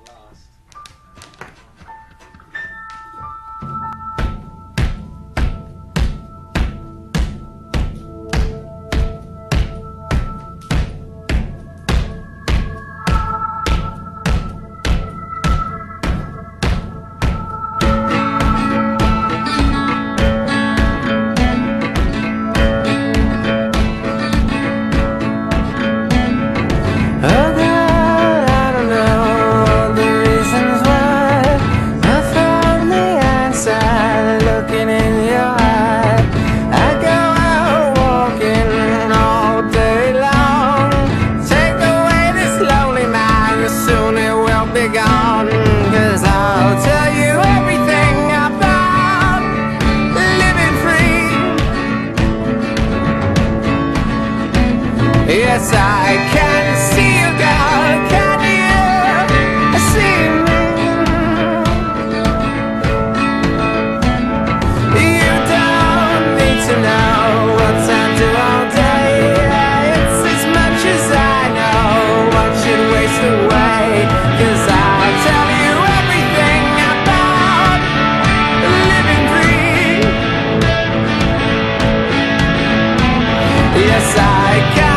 Yes, I can see you, girl. Can you see me? You don't need to know what I do all day. It's as much as I know. What should waste away? 'Cause I'll tell you everything about living free. Yes, I can.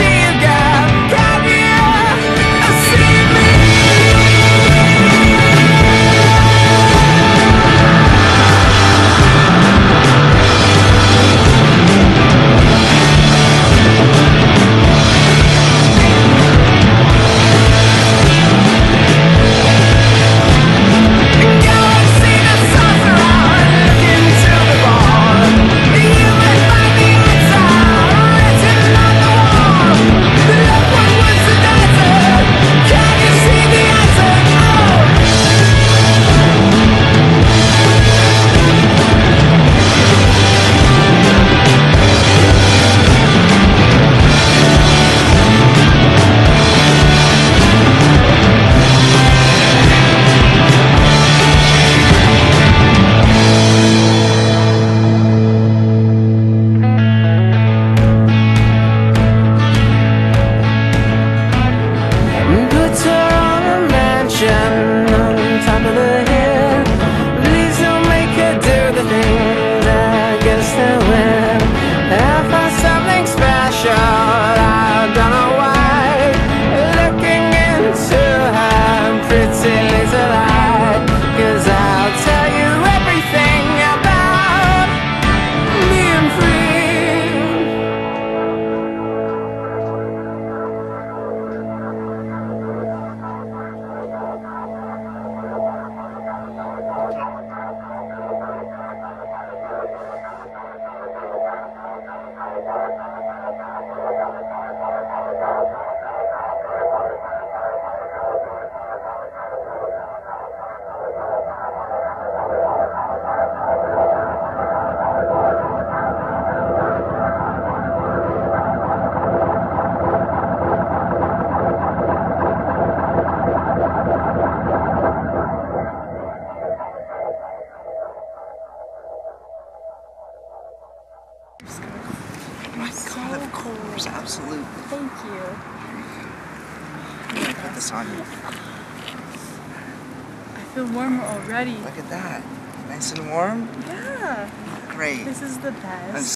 Of course, absolutely. Thank you. I'm gonna put this on you. I feel warmer already. Look at that. Nice and warm? Yeah. Great. This is the best.